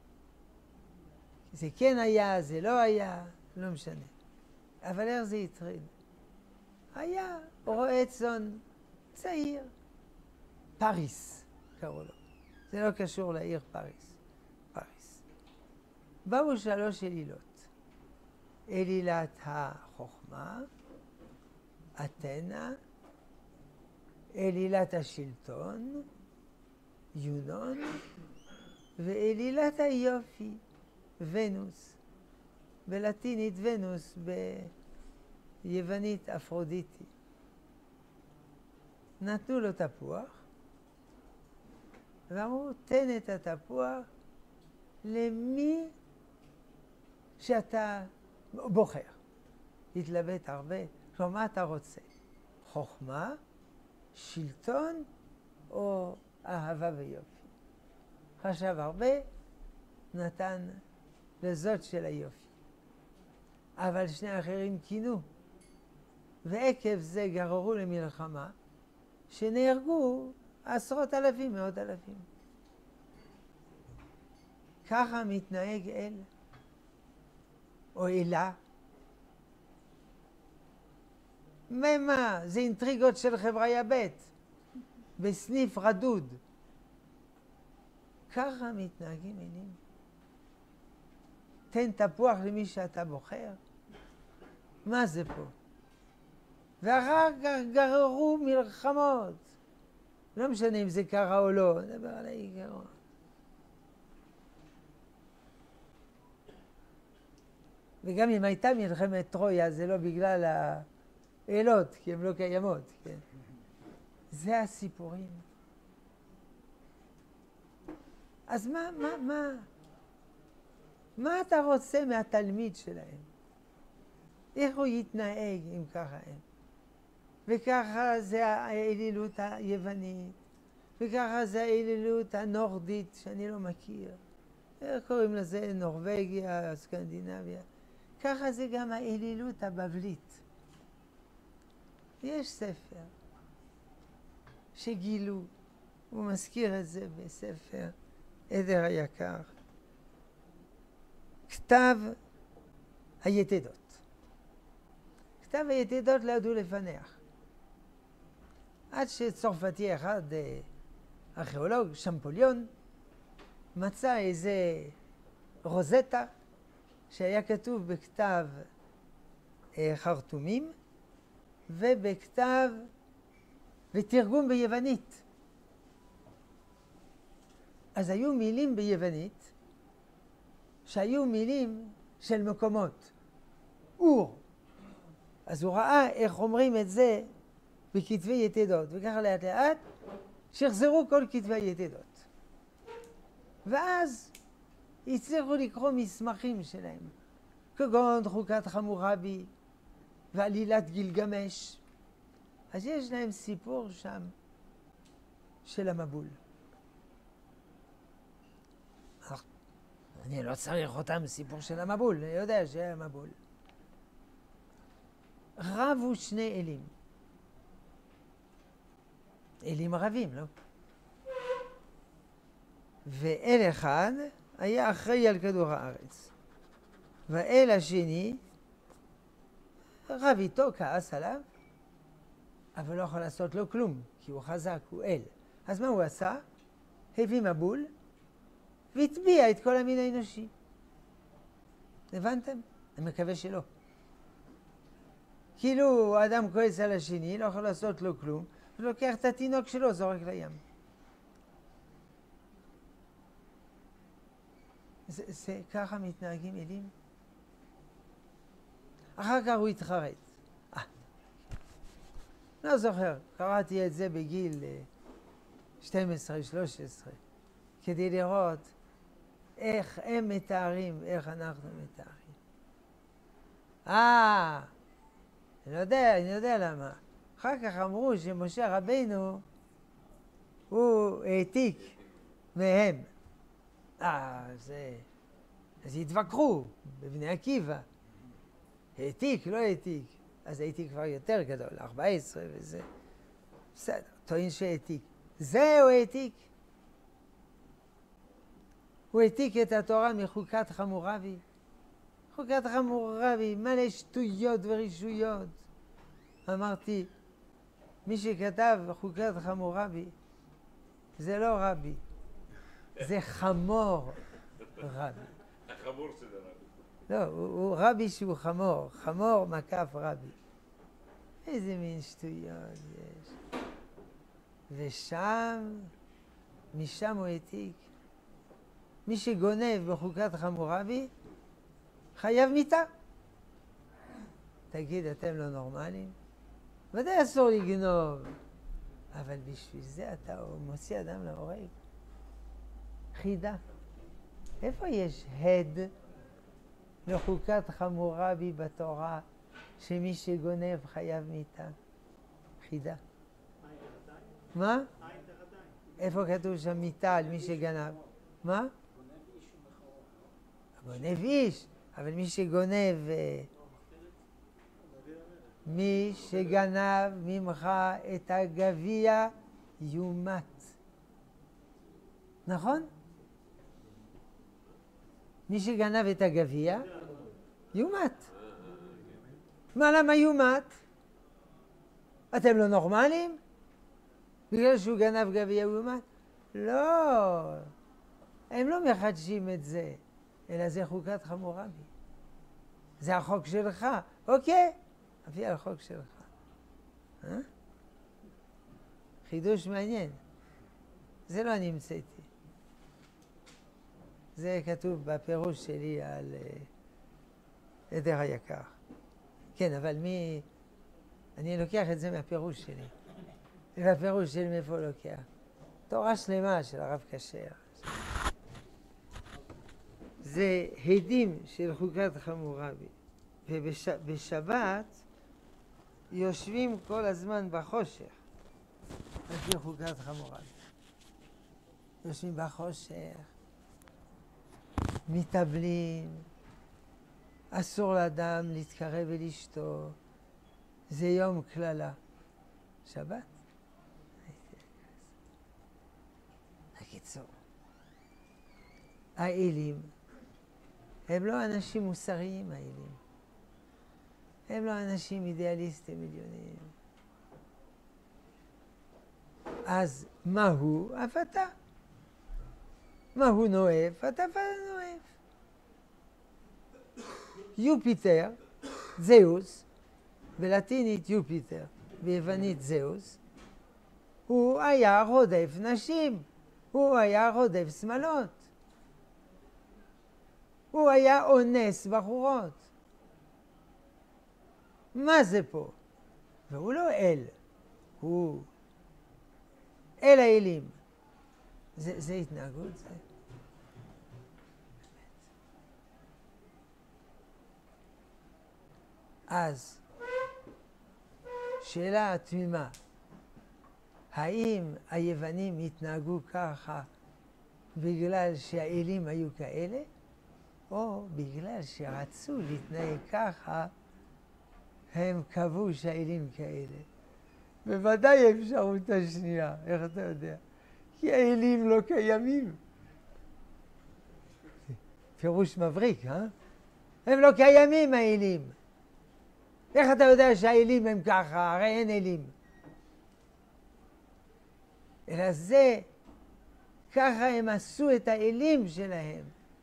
זה כן היה, זה לא היה, לא משנה. אבל איך זה התחיל? היה רועה צאן צעיר, פריס קראו לו. זה לא קשור לעיר פריס. פריס. באו שלוש אלילות. אלילת החוכמה, אתנה, אלילת השלטון, יונון, ואלילת היופי, ונוס. בלטינית ונוס, ביוונית אפרודיטי. נתנו לו תפוח, ואמרו, תן את התפוח למי שאתה בוחר. התלבט הרבה, כלומר, מה אתה רוצה? חוכמה, שלטון או אהבה ויופי? חשב הרבה, נתן לזאת של היופי. אבל שני האחרים קינו, ועקב זה גררו למלחמה, שנהרגו עשרות אלפים, מאות אלפים. ככה מתנהג אל, או אלה. מה? זה אינטריגות של חבריה ב' בסניף רדוד. ככה מתנהגים אלים. תן תפוח למי שאתה בוחר. מה זה פה? ואחר כך גררו מלחמות. לא משנה אם זה קרה או לא, נדבר על העיקרון. וגם אם הייתה מלחמת טרויה, זה לא בגלל האלות, כי הן לא קיימות. כן? זה הסיפורים. אז מה, מה, מה? מה אתה רוצה מהתלמיד שלהם? איך הוא יתנהג אם ככה הם? וככה זה האלילות היוונית, וככה זה האלילות הנורדית שאני לא מכיר. איך קוראים לזה? נורווגיה, סקנדינביה. ככה זה גם האלילות הבבלית. יש ספר שגילו, הוא מזכיר את זה בספר עדר היקר. כתב היתדות. כתב היתדות לא ידעו לפענח. עד שצרפתי אחד, ארכיאולוג, שמפוליון, מצא איזה רוזטה שהיה כתוב בכתב אה, חרטומים ובכתב ותרגום ביוונית. אז היו מילים ביוונית שהיו מילים של מקומות. אור. אז הוא ראה איך אומרים את זה בכתבי יתדות, וככה לאט לאט שחזרו כל כתבי היתדות. ואז הצליחו לקרוא מסמכים שלהם, כגון חוקת חמורבי ועלילת גילגמש. אז יש להם סיפור שם של המבול. אני לא צריך אותם סיפור של המבול, אני יודע שהיה המבול. רבו שני אלים. אלים רבים, לא? ואל אחד היה אחראי על כדור הארץ. והאל השני רב איתו, כעס עליו, אבל לא יכול לעשות לו כלום, כי הוא חזק, הוא אל. אז מה הוא עשה? הביא מבול והטביע את כל המין האנושי. הבנתם? אני מקווה שלא. כאילו האדם כועס על השני, לא יכול לעשות לו כלום, ולוקח את התינוק שלו, זורק לים. זה, זה ככה מתנהגים אלים? אחר כך הוא התחרט. אה, לא זוכר, קראתי את זה בגיל שתים עשרה שלוש עשרה, כדי לראות איך הם מתארים, איך אנחנו מתארים. אה, אני יודע, אני יודע למה. אחר כך אמרו שמשה רבינו הוא העתיק מהם. אה, זה... אז התווכחו בבני עקיבא. העתיק, לא העתיק. אז הייתי כבר יותר גדול, ארבע עשרה וזה. בסדר, טוען שהעתיק. זה הוא העתיק. הוא העתיק את התורה מחוקת חמורבי. חוקת חמורבי, מלא שטויות ורישויות. אמרתי, מי שכתב חוקת חמורבי, זה לא רבי, זה חמור רבי. החמור של הרבי. לא, הוא, הוא רבי שהוא חמור, חמור מקף רבי. איזה מין שטויות יש. ושם, משם הוא העתיק. מי שגונב בחוקת חמורבי, חייב מיתה. תגיד, אתם לא נורמלים? ודאי אסור לגנוב. אבל בשביל זה אתה מוציא אדם להורג. חידה. איפה יש הד לחוקת חמורבי בתורה שמי שגונב חייב מיתה? חידה. מה? איפה כתוב שם מיתה על מי שגנב? מה? גונב איש, אבל מי שגונב... מי שגנב ממך את הגביע יומת. נכון? מי שגנב את הגביע יומת. מה, למה יומת? אתם לא נורמלים? בגלל שהוא גנב גביע יומת? לא. הם לא מחדשים את זה, אלא זה חוקת חמורבי. זה החוק שלך. אוקיי. לפי החוק שלך. אה? חידוש מעניין. זה לא אני המצאתי. זה כתוב בפירוש שלי על uh, עדר היקר. כן, אבל מי... אני לוקח את זה מהפירוש שלי. והפירוש שלי מאיפה הוא לוקח? תורה שלמה של הרב כשר. זה הדים של חוקת חמורבי. ובשבת יושבים כל הזמן בחושך, על פי חוקת חמורבי. יושבים בחושך, מתאבלים, אסור לאדם להתקרב ולשתות, זה יום כללה. שבת? בקיצור, האלים הם לא אנשים מוסריים, האלים. הם לא אנשים אידיאליסטים עליונים. אז מה הוא? הפתה. מה הוא נואב? אתה נואב. יופיטר, זהוס, בלטינית יופיטר, ביוונית זהוס, הוא היה רודף נשים. הוא היה רודף שמלות. הוא היה אונס בחורות. מה זה פה? והוא לא אל, הוא אל האלים. זה, זה התנהגות, זה. אז, שאלה התמימה, האם היוונים התנהגו ככה בגלל שהאלים היו כאלה, או בגלל שרצו להתנהג ככה, הם קבעו שהאלים כאלה. בוודאי האפשרות השנייה, איך אתה יודע? כי האלים לא קיימים. פירוש מבריק, אה? הם לא קיימים, האלים. איך אתה יודע שהאלים הם ככה? הרי אין אלים. אלא זה, ככה הם עשו את האלים שלהם.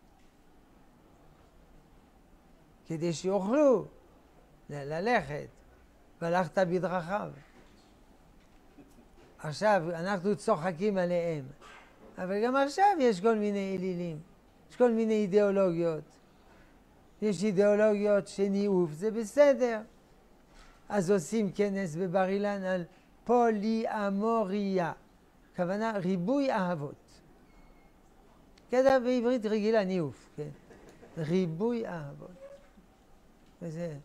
כדי שיוכלו ללכת, והלכת בדרכיו. עכשיו אנחנו צוחקים עליהם, אבל גם עכשיו יש כל מיני אלילים. יש כל מיני אידיאולוגיות. יש אידיאולוגיות שניאוף, זה בסדר. אז עושים כנס בבר אילן על פוליאמוריה. הכוונה ריבוי אהבות. כתב בעברית רגילה ניאוף, כן? ריבוי אהבות. וזה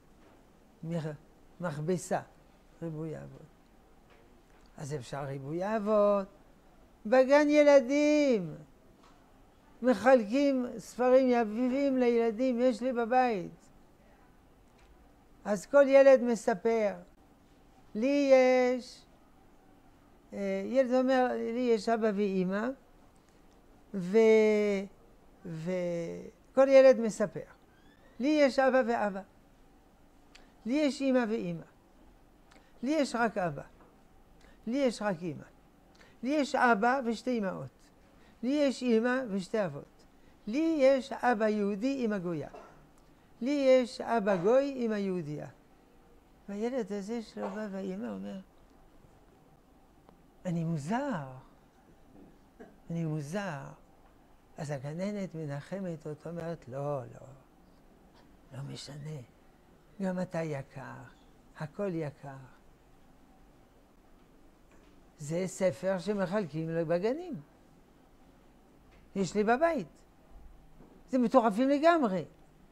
מכבסה, ריבוי אהבות. אז אפשר ריבוי אהבות. בגן ילדים מחלקים ספרים יפיפים לילדים, יש לי בבית. אז כל ילד מספר. לי יש, ילד אומר, לי יש אבא ואימא, ו... וכל ילד מספר. לי יש אבא ואבא. לי יש אימא ואימא. לי יש רק אבא. לי יש רק אימא. לי יש אבא ושתי אמהות. לי יש אימא ושתי אבות. לי יש אבא יהודי, אימא גויה. לי יש אבא גוי, אימא יהודייה. והילד הזה של אבא ואימא אומר, אני מוזר. אני מוזר. אז הגננת מנחמת אותו, אומרת, לא, לא. לא משנה. גם אתה יקר. הכל יקר. זה ספר שמחלקים בגנים. יש לי בבית. זה מטורפים לגמרי.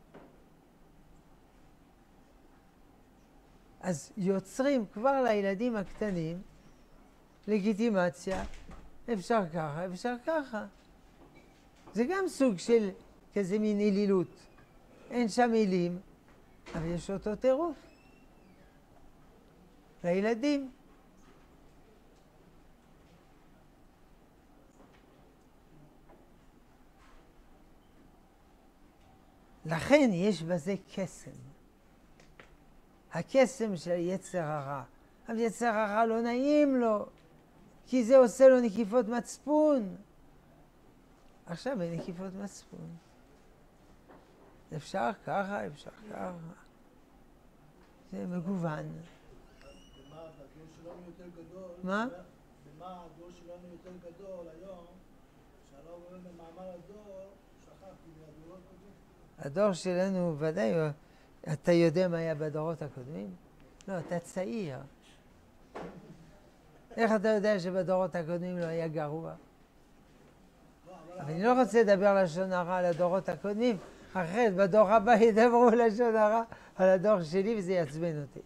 אז יוצרים כבר לילדים הקטנים לגיטימציה, אפשר ככה, אפשר ככה. זה גם סוג של כזה מין אלילות. אין שם מילים, אבל יש אותו טירוף. לילדים. לכן יש בזה קסם. הקסם של יצר הרע. אבל יצר הרע לא נעים לו, כי זה עושה לו נקיפות מצפון. עכשיו אין נקיפות מצפון. אפשר ככה, אפשר ככה. זה מגוון. במה הדור שלנו יותר גדול? מה? במה הדור שלנו יותר גדול היום, שלא רואים במאמר הדור, שכחתי מהדורות קודמים. הדור שלנו ודאי, אתה יודע מה היה בדורות הקודמים? לא, אתה צעיר. איך אתה יודע שבדורות הקודמים לא היה גרוע? אבל אני לא רוצה לדבר לשון הרע על הדורות הקודמים, אחרת בדור הבא ידברו לשון הרע על הדור שלי וזה יעצבן אותי.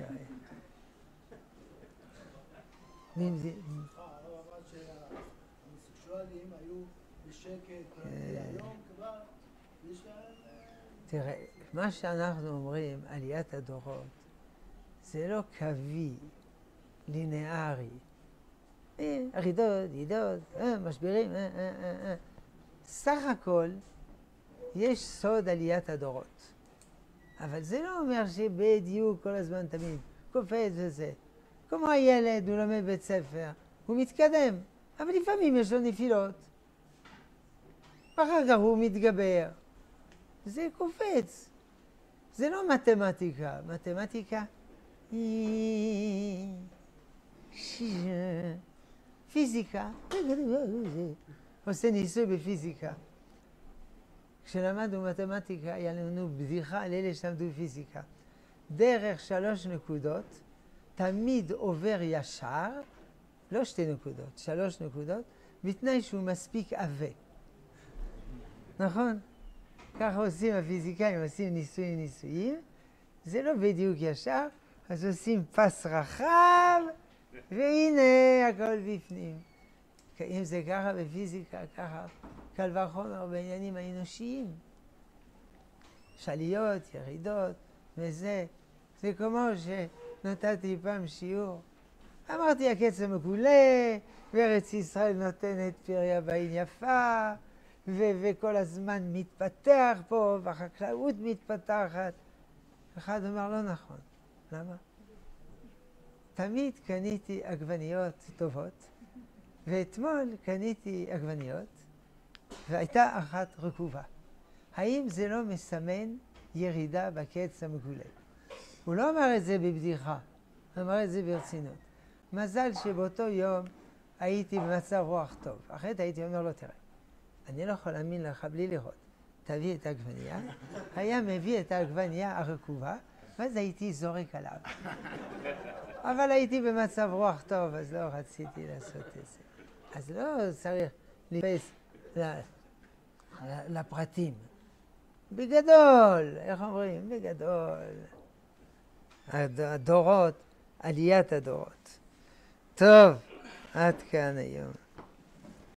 הרב אמר שההומוסקסואלים היו בשקט, היום כבר יש להם... תראה, מה שאנחנו אומרים, עליית הדורות, זה לא קווי, לינארי. ירידות, ירידות, משברים, סך הכל יש סוד עליית הדורות. אבל זה לא אומר שבדיוק כל הזמן תמיד קופץ וזה. כמו הילד, הוא לומד בית ספר, הוא מתקדם, אבל לפעמים יש לו נפילות. ואחר כך הוא מתגבר. זה קופץ. זה לא מתמטיקה. מתמטיקה היא... פיזיקה. עושה ניסוי בפיזיקה. כשלמדנו מתמטיקה, היה לנו בדיחה על אלה שלמדו פיזיקה. דרך שלוש נקודות, תמיד עובר ישר, לא שתי נקודות, שלוש נקודות, בתנאי שהוא מספיק עבה. נכון? ככה עושים הפיזיקאים, עושים ניסויים ניסויים, זה לא בדיוק ישר, אז עושים פס רחב, והנה הכל בפנים. אם זה ככה בפיזיקה, ככה קל וחומר בעניינים האנושיים. שליות, ירידות, וזה, זה כמו שנתתי פעם שיעור. אמרתי, הקצב מגולה, וארץ ישראל נותנת פריה בעין יפה, ו- וכל הזמן מתפתח פה, והחקלאות מתפתחת. אחד אומר, לא נכון. למה? תמיד קניתי עגבניות טובות, ואתמול קניתי עגבניות, והייתה אחת רקובה. האם זה לא מסמן ירידה בקץ המגולה? הוא לא אמר את זה בבדיחה, הוא אמר את זה ברצינות. מזל שבאותו יום הייתי במצב רוח טוב. אחרת הייתי אומר לו, תראה, אני לא יכול להאמין לך בלי לראות. תביא את העגבנייה, היה מביא את העגבנייה הרקובה, ואז הייתי זורק עליו. אבל הייתי במצב רוח טוב, אז לא רציתי לעשות את זה. אז לא צריך להיפס לפרטים. בגדול, איך אומרים? בגדול. הדורות, עליית הדורות. טוב, עד כאן היום.